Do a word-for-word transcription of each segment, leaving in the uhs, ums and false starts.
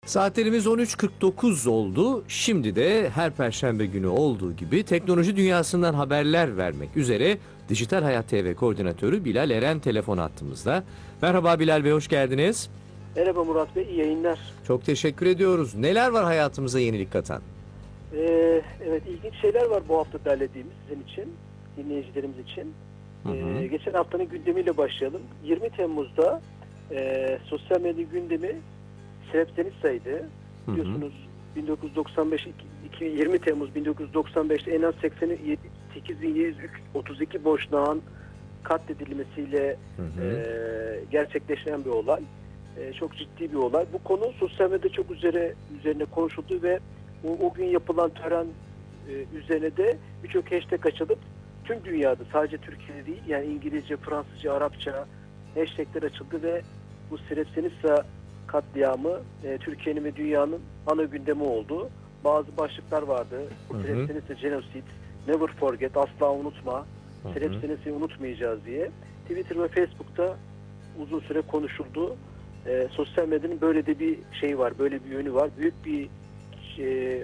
Saatlerimiz on üç kırk dokuz oldu. Şimdi de her perşembe günü olduğu gibi teknoloji dünyasından haberler vermek üzere Dijital Hayat T V koordinatörü Bilal Eren telefon hattımızda. Merhaba Bilal Bey, hoş geldiniz. Merhaba Murat Bey, iyi yayınlar. Çok teşekkür ediyoruz. Neler var hayatımıza yenilik katan? Ee, evet, ilginç şeyler var bu hafta derlediğimiz sizin için, dinleyicilerimiz için. Hı hı. Ee, geçen haftanın gündemiyle başlayalım. yirmi Temmuz'da e, sosyal medya gündemi Srebrenica'ydı. Biliyorsunuz bin dokuz yüz doksan beş, yirmi Temmuz bin dokuz yüz doksan beşte en az sekiz bin yedi yüz otuz iki Boşnak'ın katledilmesiyle Hı hı. e, gerçekleşen bir olay. E, çok ciddi bir olay. Bu konu sosyal medyada çok üzere, üzerine konuşuldu ve o, o gün yapılan tören e, üzerine de birçok hashtag açılıp tüm dünyada, sadece Türkiye'de değil, yani İngilizce, Fransızca, Arapça hashtagler açıldı ve bu Srebrenica katliamı e, Türkiye'nin ve dünyanın ana gündemi oldu. Bazı başlıklar vardı. Hı hı. Srebrenica Genocide, Never Forget, asla unutma, Srebrenica'yı unutmayacağız diye Twitter ve Facebook'ta uzun süre konuşuldu. E, sosyal medyanın böyle de bir şey var, böyle bir yönü var. Büyük bir e, e,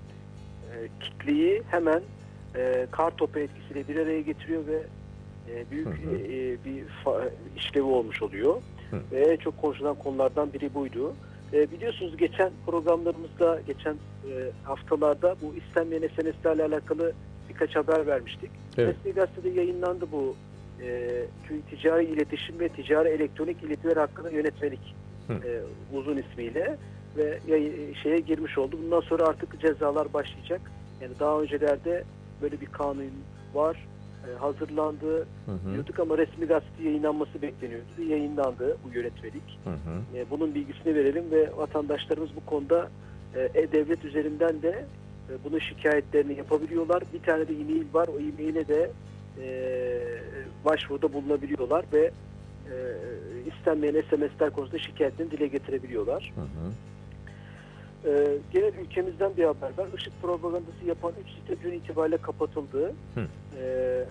kitleyi hemen e, kar topu etkisiyle bir araya getiriyor ve e, büyük hı hı. E, bir fa- işlevi olmuş oluyor. Hı. Ve en çok konuşulan konulardan biri buydu. E, biliyorsunuz geçen programlarımızda, geçen e, haftalarda bu istenmeyen S M S'lerle alakalı birkaç haber vermiştik. Evet. Resmi Gazete'de yayınlandı bu e, ticari iletişim ve ticari elektronik iletişimler hakkında yönetmelik Hı. e, uzun ismiyle ve yayı- şeye girmiş oldu. Bundan sonra artık cezalar başlayacak. Yani daha öncelerde böyle bir kanun var, e, hazırlandı Hı hı. diyorduk ama resmi gazete yayınlanması bekleniyordu. Yayınlandı bu yönetmelik. Hı hı. E, bunun bilgisini verelim ve vatandaşlarımız bu konuda e, e-devlet üzerinden de e, bunun şikayetlerini yapabiliyorlar. Bir tane de e-mail var. O e-maile de e, başvuruda bulunabiliyorlar ve e, istenmeyen S M S'ler konusunda şikayetlerini dile getirebiliyorlar. Hı hı. E, genel ülkemizden bir haber var. IŞİD propagandası yapan üç site dün itibariyle kapatıldı. Hı. E,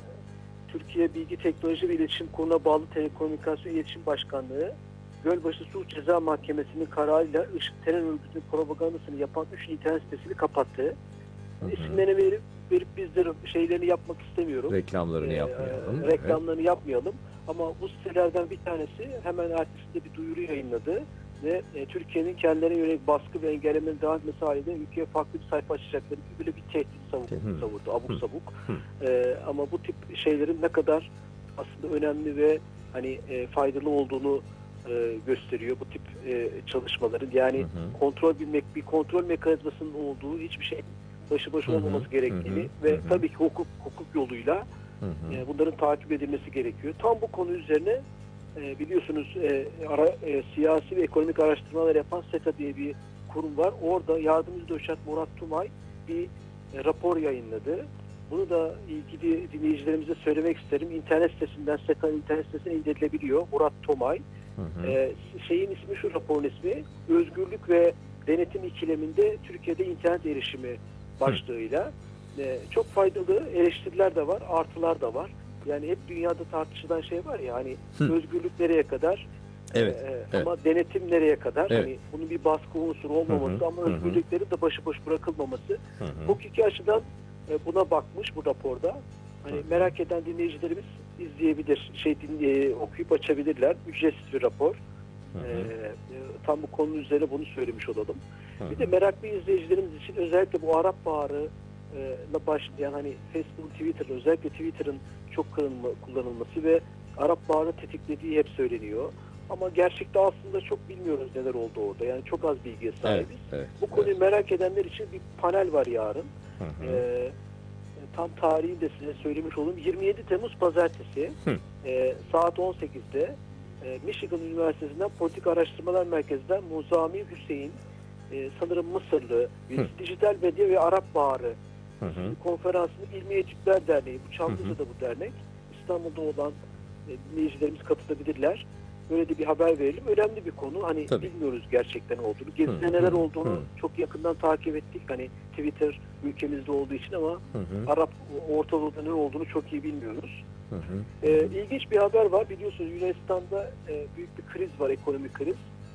Türkiye Bilgi Teknoloji ve İletişim Kurulu'na bağlı Telekomünikasyon İletişim Başkanlığı, Gölbaşı Sulh Ceza Mahkemesi'nin kararıyla IŞİD terör örgütünün propagandasını yapan üç internet sitesini kapattı. Hı hı. İsimlerini verip, verip bizleri şeylerini yapmak istemiyorum. Reklamlarını Ee, yapmayalım. reklamlarını yapmayalım. Ama bu sitelerden bir tanesi hemen ertesinde bir duyuru yayınladı ve e, Türkiye'nin kendilerine yönelik baskı ve engellemenin devam etmesi halinde ülkeye farklı bir sayfa açacakları gibi böyle bir tehdit savurdu, Hı. savurdu abuk Hı. sabuk. Hı. Ee, ama bu tip şeylerin ne kadar aslında önemli ve hani e, faydalı olduğunu e, gösteriyor bu tip e, çalışmaların. Yani Hı hı. kontrol bilmek, bir kontrol mekanizmasının olduğu, hiçbir şey başıboş Hı hı. olmaması gerektiğini Hı hı. ve Hı hı. tabii ki hukuk hukuk yoluyla Hı hı. e, bunların takip edilmesi gerekiyor. Tam bu konu üzerine e, biliyorsunuz e, ara, e, siyasi ve ekonomik araştırmalar yapan SETA diye bir kurum var. Orada yardımcı doçent Murat Tumay bir e, rapor yayınladı. Bunu da ilgili dinleyicilerimize söylemek isterim. İnternet sitesinden, SETA'nın internet sitesine indirilebiliyor. Murat Tomay. Hı hı. Ee, şeyin ismi, şu raporun ismi, Özgürlük ve Denetim İkileminde Türkiye'de internet erişimi başlığıyla. Ee, çok faydalı eleştiriler de var, artılar da var. Yani hep dünyada tartışılan şey var ya, hani Hı. özgürlük nereye kadar, Evet, e, evet. ama denetim nereye kadar? Evet. Hani bunun bir baskı unsuru olmaması, Hı hı, ama hı hı. özgürlüklerin de başıboş bırakılmaması. Hı hı. Hukuki açıdan e, buna bakmış bu raporda. Hani Hı hı. merak eden dinleyicilerimiz izleyebilir, şey dinleye, okuyup açabilirler. Ücretsiz bir rapor. Hı hı. E, e, tam bu konu üzerine bunu söylemiş olalım. Hı hı. Bir de meraklı izleyicilerimiz için özellikle bu Arap Baharı ile başlayan, hani Facebook, Twitter, özellikle Twitter'ın çok kullanılması ve Arap Baharı tetiklediği hep söyleniyor. Ama gerçekte aslında çok bilmiyoruz neler oldu orada. Yani çok az bilgiye sahibiz. Evet, evet, bu konuyu evet. merak edenler için bir panel var yarın. Hı hı. Ee, tam tarihini de size söylemiş olayım. yirmi yedi Temmuz Pazartesi Hı. e, saat on sekizde e, Michigan Üniversitesi'nden Politik Araştırmalar Merkezi'nden Muzami Hüseyin, e, sanırım Mısırlı, bir Hı. Dijital Medya ve Arap Baharı Hı hı. konferansının İlmi Etütler Derneği, bu Çamlıca'da bu dernek, İstanbul'da olan e, dinleyicilerimiz katılabilirler. Böyle de bir haber verelim. Önemli bir konu. Hani Tabii. bilmiyoruz gerçekten olduğunu. Gezide Hı, neler hı, olduğunu hı. çok yakından takip ettik. Hani Twitter ülkemizde olduğu için, ama Hı hı. Arap Orta Doğu'da ne olduğunu çok iyi bilmiyoruz. Hı hı. Ee, ilginç bir haber var. Biliyorsunuz Yunanistan'da e, büyük bir kriz var, ekonomik kriz.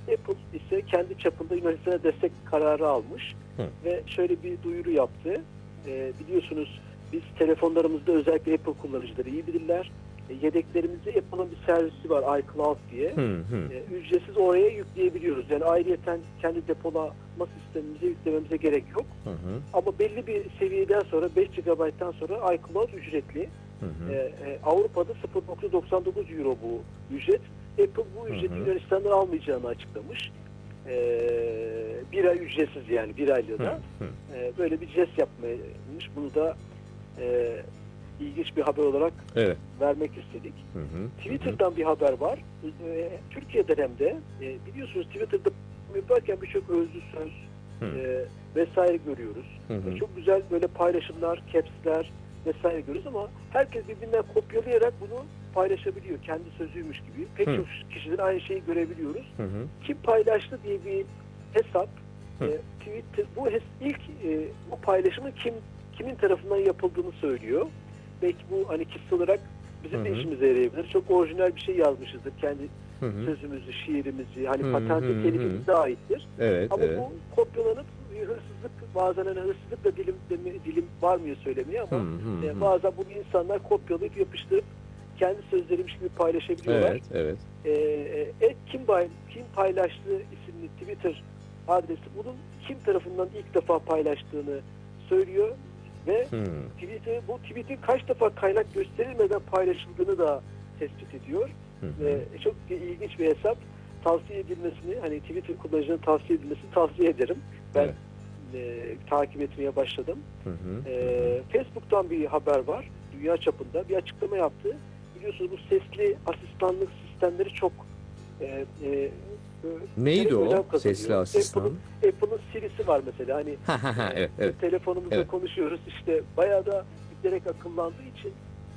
Apple ise kendi çapında Yunanistan'a destek kararı almış. Hı. Ve şöyle bir duyuru yaptı. E, biliyorsunuz biz telefonlarımızda özellikle Apple kullanıcıları iyi bilirler. E, yedeklerimizde Apple'ın bir servisi var, iCloud diye. Hı hı. E, ücretsiz oraya yükleyebiliyoruz. Yani ayrıyeten kendi depolama sistemimize yüklememize gerek yok. Hı hı. Ama belli bir seviyeden sonra beş gigabayttan sonra iCloud ücretli. Hı hı. E, e, Avrupa'da sıfır nokta doksan dokuz euro bu ücret. Apple bu ücreti Hı hı. Yunanistan'dan almayacağını açıklamış. E, bir ay ücretsiz, yani bir aylığına. Hı hı. E, böyle bir jest yapmış. Bunu da e, ilginç bir haber olarak Evet. vermek istedik. Hı hı. Twitter'dan bir haber var. E, Türkiye'den hem de e, biliyorsunuz Twitter'da yaparken birçok özlü söz Hı. e, vesaire görüyoruz. Hı hı. E, çok güzel böyle paylaşımlar, caps'ler vesaire görüyoruz ama herkes birbirinden kopyalayarak bunu paylaşabiliyor. Kendi sözüymüş gibi. Pek Hı. çok kişiden aynı şeyi görebiliyoruz. Hı hı. Kim paylaştı diye bir hesap Hı. e, Twitter bu hes ilk e, bu paylaşımın kim kimin tarafından yapıldığını söylüyor. Belki bu hani kişisel olarak bizim de Hı hı. işimize yarayabilir. Çok orijinal bir şey yazmışızdır. Kendi Hı hı. sözümüzü, şiirimizi, hani Hı hı patent hı. kelimemize aittir. Evet, Ama evet. bu kopyalanıp bir hırsızlık, bazen hani hırsızlık da dilim dilim varmıyor söylemeye ama Hı hı e, hı. bazen bunu insanlar kopyalayıp yapıştırıp kendi sözleriymiş gibi paylaşabiliyorlar. Evet, evet. E, e, kim, bay, kim paylaştığı isimli Twitter adresi bunun kim tarafından ilk defa paylaştığını söylüyor ve Hı. Twitter, bu tweet'in kaç defa kaynak gösterilmeden paylaşıldığını da tespit ediyor. Hı hı. Ve çok ilginç bir hesap. Tavsiye edilmesini, hani Twitter kullanıcının tavsiye edilmesini tavsiye ederim. Ben Evet. e, takip etmeye başladım. Hı hı. E, Facebook'tan bir haber var. Dünya çapında bir açıklama yaptı. Biliyorsunuz bu sesli asistanlık sistemleri çok e, e, Neydi önem o? kazanıyor. Sesli asistan. Apple'ın, Apple'ın Siri'si var mesela. Hani Ha ha ha, evet, evet. telefonumuzda Evet. konuşuyoruz. İşte bayağı da giderek akıllandığı için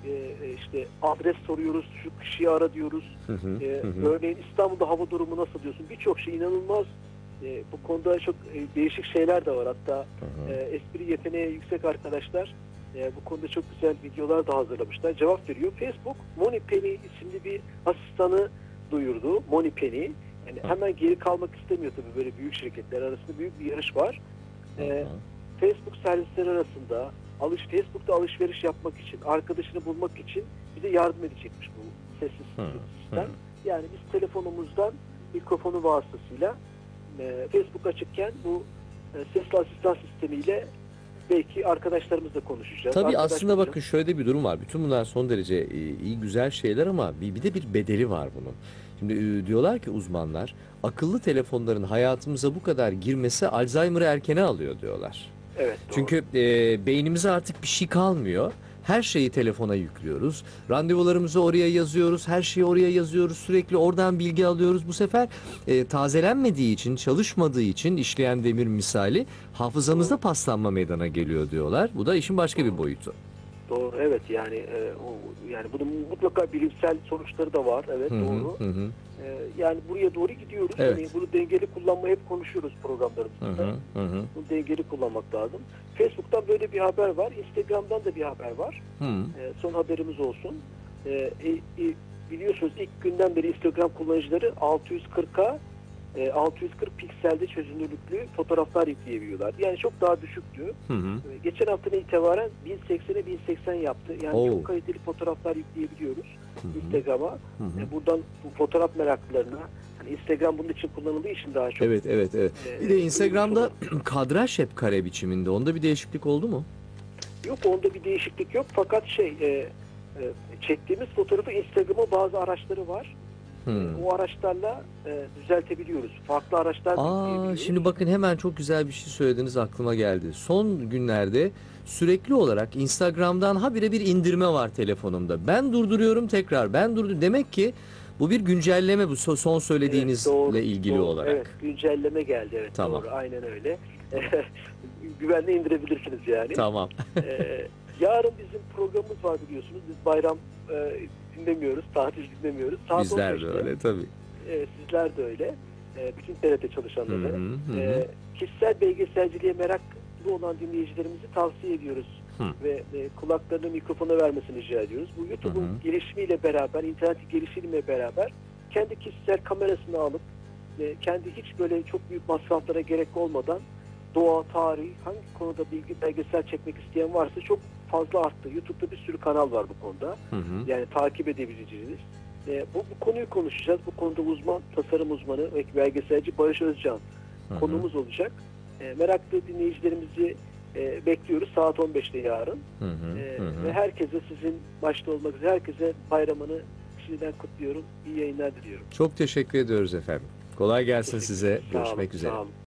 e, işte adres soruyoruz, şu kişiyi ara diyoruz. Hı hı. E, Hı hı. örneğin İstanbul'da hava durumu nasıl diyorsun? Birçok şey inanılmaz. E, bu konuda çok e, değişik şeyler de var. Hatta Hı e, hı. espri yeteneği yüksek arkadaşlar e, bu konuda çok güzel videolar da hazırlamışlar. Cevap veriyor. Facebook MoneyPenny isimli bir asistanı duyurdu. MoneyPenny. Yani Hı. hemen geri kalmak istemiyor tabii, böyle büyük şirketler arasında büyük bir yarış var. Hı E, hı. Facebook servisleri arasında alış Facebook'ta alışveriş yapmak için, arkadaşını bulmak için bize yardım edecekmiş bu sessiz Hı, sistem. hı. Yani biz telefonumuzdan mikrofonu vasıtasıyla e, Facebook açıkken bu e, sesli asistan sistemiyle belki arkadaşlarımızla konuşacağız. Tabii Arkadaş aslında bulacağız. bakın şöyle de bir durum var. Bütün bunlar son derece e, iyi güzel şeyler ama bir, bir de bir bedeli var bunun. Şimdi e, diyorlar ki uzmanlar akıllı telefonların hayatımıza bu kadar girmesi Alzheimer'ı erkene alıyor diyorlar. Evet, doğru. Çünkü e, beynimize artık bir şey kalmıyor. Her şeyi telefona yüklüyoruz. Randevularımızı oraya yazıyoruz. Her şeyi oraya yazıyoruz. Sürekli oradan bilgi alıyoruz. Bu sefer e, tazelenmediği için, çalışmadığı için işleyen demir misali hafızamızda paslanma meydana geliyor diyorlar. Bu da işin başka bir boyutu. Doğru, evet, yani e, o, yani bunun mutlaka bilimsel sonuçları da var. Evet, Hı hı, doğru. hı hı, E, yani buraya doğru gidiyoruz. Evet. Hani bunu dengeli kullanmayı hep konuşuyoruz hı programlarımızda. hı, hı hı. Bunu dengeli kullanmak lazım. Facebook'tan böyle bir haber var. Instagram'dan da bir haber var. Hı. E, son haberimiz olsun. E, e, e, biliyorsunuz ilk günden beri Instagram kullanıcıları altı yüz kırka e, altı yüz kırk pikselde çözünürlüklü fotoğraflar yükleyebiliyorlar. Yani çok daha düşüktü. Hı hı. E, geçen haftadan itibaren bin seksene bin seksen yaptı. Yani Oo. çok kaliteli fotoğraflar yükleyebiliyoruz Hı hı. Instagram'a. Hı hı. E, buradan bu fotoğraf meraklılarına, hani Instagram bunun için kullanıldığı için daha çok. Evet, evet, evet. e, Bir de Instagram'da kadraj hep kare biçiminde. Onda bir değişiklik oldu mu? Yok, onda bir değişiklik yok, fakat şey e, e, çektiğimiz fotoğrafı Instagram'a bazı araçları var. Hı. O araçlarla e, düzeltebiliyoruz. Farklı araçlar Aa, yükleyebiliyoruz. şimdi bakın hemen çok güzel bir şey söylediniz, aklıma geldi. Son günlerde sürekli olarak Instagram'dan habire bir indirme var telefonumda. Ben durduruyorum tekrar. Ben durdur. Demek ki bu bir güncelleme, bu so- son söylediğinizle Evet, doğru, ilgili doğru. olarak. Evet, güncelleme geldi. Evet, Tamam. doğru, aynen öyle. Güvenle indirebilirsiniz yani. Tamam. Ee, yarın bizim programımız var biliyorsunuz. Biz bayram e, dinlemiyoruz, tatil dinlemiyoruz. Saat Bizler on de beşte, öyle tabii. e, sizler de öyle. E, bütün T R T Hı çalışanları. hı, hı hı. E, kişisel belgeselciliğe meraklı olan dinleyicilerimizi tavsiye ediyoruz. Hı. Ve e, kulaklarını mikrofona vermesini rica ediyoruz. Bu YouTube'un Hı hı. gelişimiyle beraber, internetin gelişimiyle beraber kendi kişisel kamerasını alıp e, kendi hiç böyle çok büyük masraflara gerek olmadan doğa, tarih, hangi konuda bilgi belgesel çekmek isteyen varsa çok fazla arttı. YouTube'da bir sürü kanal var bu konuda. Hı hı. Yani takip edebileceğiniz. E, bu, bu konuyu konuşacağız. Bu konuda uzman, tasarım uzmanı ve belgeselci Barış Özcan Hı hı. konuğumuz olacak. E, meraklı dinleyicilerimizi e, bekliyoruz saat on beşte yarın. Hı hı. E, Hı hı. Ve herkese, sizin başta olmak üzere herkese bayramını şimdiden kutluyorum. İyi yayınlar diliyorum. Çok teşekkür ediyoruz efendim. Kolay gelsin Teşekkür size. ederim. Sağ olun, Görüşmek üzere. sağ olun.